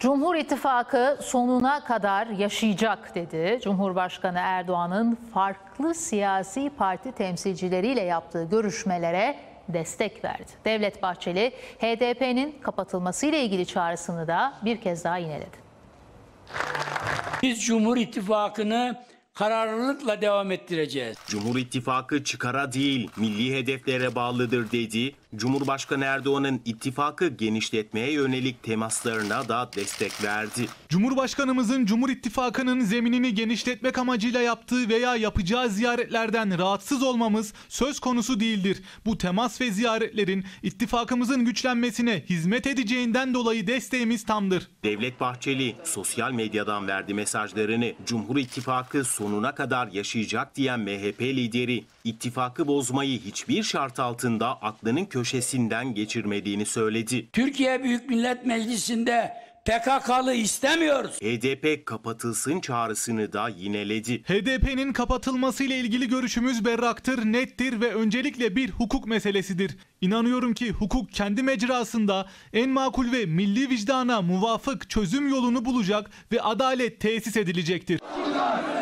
Cumhur İttifakı sonuna kadar yaşayacak dedi. Cumhurbaşkanı Erdoğan'ın farklı siyasi parti temsilcileriyle yaptığı görüşmelere destek verdi. Devlet Bahçeli, HDP'nin kapatılmasıyla ilgili çağrısını da bir kez daha yineledi. Biz Cumhur İttifakı'nı kararlılıkla devam ettireceğiz. Cumhur İttifakı çıkara değil, milli hedeflere bağlıdır dedi. Cumhurbaşkanı Erdoğan'ın ittifakı genişletmeye yönelik temaslarına da destek verdi. Cumhurbaşkanımızın Cumhur İttifakı'nın zeminini genişletmek amacıyla yaptığı veya yapacağı ziyaretlerden rahatsız olmamız söz konusu değildir. Bu temas ve ziyaretlerin ittifakımızın güçlenmesine hizmet edeceğinden dolayı desteğimiz tamdır. Devlet Bahçeli sosyal medyadan verdi mesajlarını. Cumhur İttifakı sonuna kadar yaşayacak diyen MHP lideri, ittifakı bozmayı hiçbir şart altında aklının köşesinden geçirmediğini söyledi. Türkiye Büyük Millet Meclisi'nde PKK'lı istemiyoruz. HDP kapatılsın çağrısını da yineledi. HDP'nin kapatılmasıyla ilgili görüşümüz berraktır, nettir ve öncelikle bir hukuk meselesidir. İnanıyorum ki hukuk kendi mecrasında en makul ve milli vicdana muvafık çözüm yolunu bulacak ve adalet tesis edilecektir.